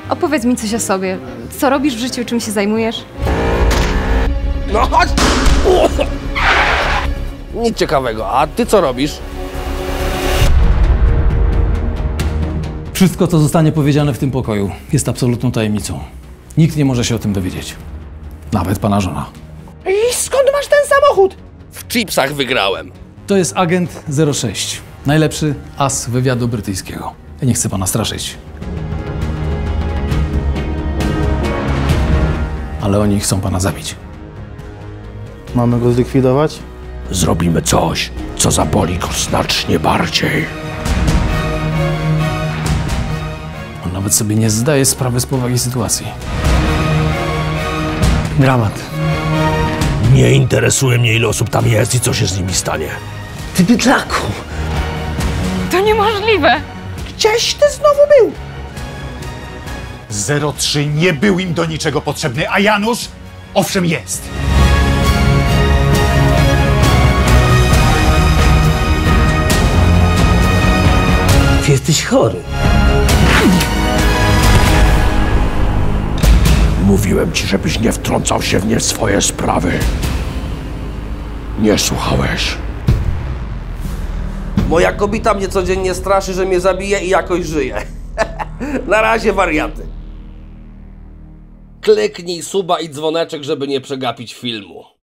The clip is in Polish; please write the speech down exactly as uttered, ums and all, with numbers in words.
Opowiedz mi coś o sobie. Co robisz w życiu, czym się zajmujesz? No chodź! Nic ciekawego. A ty co robisz? Wszystko, co zostanie powiedziane w tym pokoju, jest absolutną tajemnicą. Nikt nie może się o tym dowiedzieć. Nawet pana żona. I skąd masz ten samochód? W chipsach wygrałem. To jest agent zero sześć. Najlepszy as wywiadu brytyjskiego. Ja nie chcę pana straszyć. Ale oni chcą pana zabić. Mamy go zlikwidować? Zrobimy coś, co zaboli go znacznie bardziej. On nawet sobie nie zdaje sprawy z powagi sytuacji. Dramat. Nie interesuje mnie, ile osób tam jest i co się z nimi stanie. Ty bydlaku! To niemożliwe! Gdzieś ty znowu był? zero trzy nie był im do niczego potrzebny, a Janusz owszem jest. Ty jesteś chory. Mówiłem ci, żebyś nie wtrącał się w nie swoje sprawy. Nie słuchałeś. Moja kobieta mnie codziennie straszy, że mnie zabije i jakoś żyje. Na razie, wariaty. Kliknij suba i dzwoneczek, żeby nie przegapić filmu.